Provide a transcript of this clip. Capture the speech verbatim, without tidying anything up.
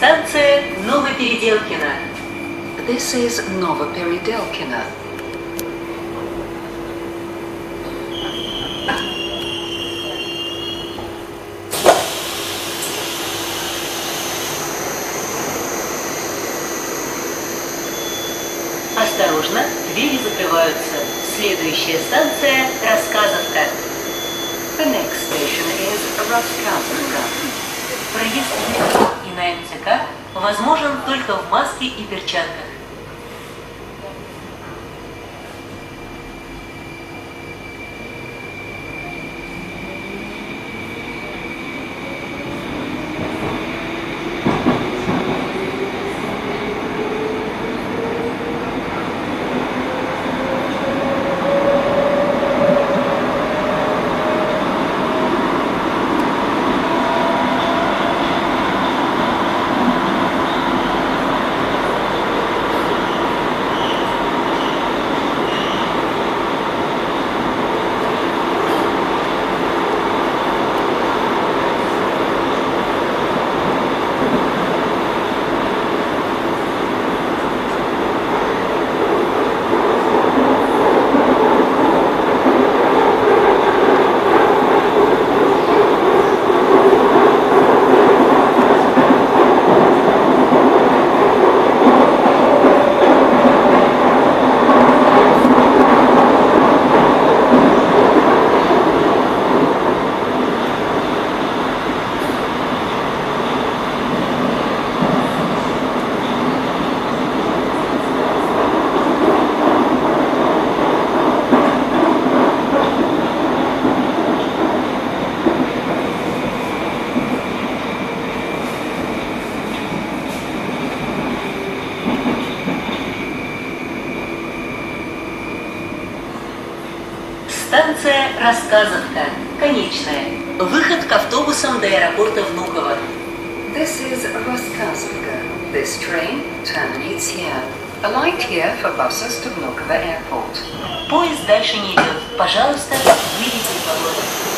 Станция Новопеределкино. This is Novoperedelkino. Осторожно, двери закрываются. Следующая станция Рассказовка. The next station is Рассказовка. Проезд в метро и на эм цэ ка возможен только в маске и перчатках. Станция Рассказовка. Конечная. Выход к автобусам до аэропорта Внуково. This is Рассказовка. This train terminates here. Alight here for buses to Vnukovo Airport. Поезд дальше не идет. Пожалуйста, выйдите из вагона.